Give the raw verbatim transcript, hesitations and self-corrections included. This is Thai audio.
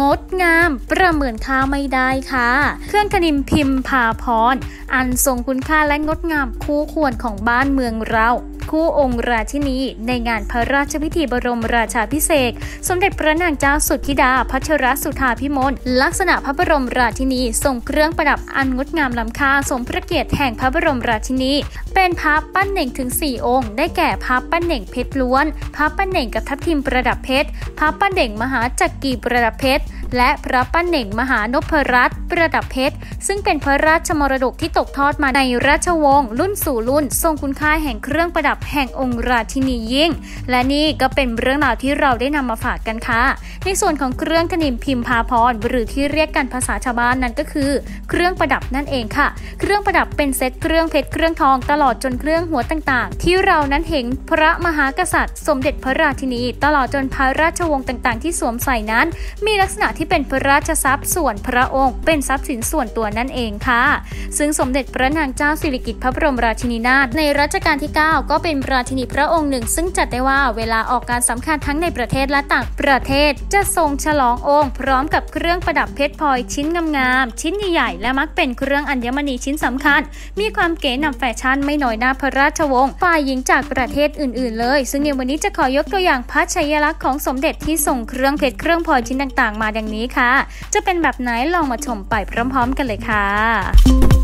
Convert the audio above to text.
งดงามประเมินค่าไม่ได้ค่ะเครื่องคณิมพิมพาพรอันทรงคุณค่าและงดงามคู่ควรของบ้านเมืองเราคู่องค์ราชินีในงานพระราชพิธีบรมราชาภิเษกสมเด็จพระนางเจ้าสุทธิดาพัชรสุธาภิมลลักษณะพระบรมราชินีทรงเครื่องประดับอันงดงามล้ำค่าสมพระเกียรติแห่งพระบรมราชินีเป็นพระปั้นเน่งถึงสี่องค์ได้แก่พระปั้นเน่งเพชรล้วนพระปั้นเน่งกับทับทิมประดับเพชรพระปั้นเน่งมหาจักรีประดับเพชรและพระปั้นเน่งมหานพรัตน์ประดับเพชรซึ่งเป็นพระราชมรดกที่ตกทอดมาในราชวงศ์รุ่นสู่รุ่นทรงคุณค่าแห่งเครื่องประดับแห่งองค์ราชินียิ่งและนี่ก็เป็นเรื่องราวที่เราได้นำมาฝากกันค่ะในส่วนของเครื่องคณิมพิมพาพรหรือที่เรียกกันภาษาชาวบ้านนั้นก็คือเครื่องประดับนั่นเองค่ะเครื่องประดับเป็นเซตเครื่องเพชรเครื่องทองตลอดจนเครื่องหัวต่างๆที่เรานั้นเห็นพระมหากษัตริย์สมเด็จพระราชินีตลอดจนพระราชวงศ์ต่างๆที่สวมใส่นั้นมีลักษณะที่เป็นพระราชทรัพย์ส่วนพระองค์เป็นทรัพย์สินส่วนตัวนั่นเองค่ะซึ่งสมเด็จพระนางเจ้าสิริกิติ์พระบรมราชินีนาถในรัชกาลที่เก้าก็เป็นราชินีพระองค์หนึ่งซึ่งจัดได้ว่าเวลาออกการสำคัญทั้งในประเทศและต่างประเทศจะทรงฉลององค์พร้อมกับเครื่องประดับเพชรพลอยชิ้นงามๆชิ้นใหญ่ๆและมักเป็นเครื่องอัญมณีชิ้นสำคัญมีความเก๋นำแฟชั่นไม่น้อยหน้าพระราชวงศ์ฝ่ายหญิงจากประเทศอื่นๆเลยซึ่งในวันนี้จะขอยกตัวอย่างพระชัยลักษณ์ของสมเด็จที่ส่งเครื่องเพชรเครื่องพลอยชิ้นต่างๆมาดังนี้ค่ะจะเป็นแบบไหนลองมาชมไปพร้อมๆกันเลยค่ะ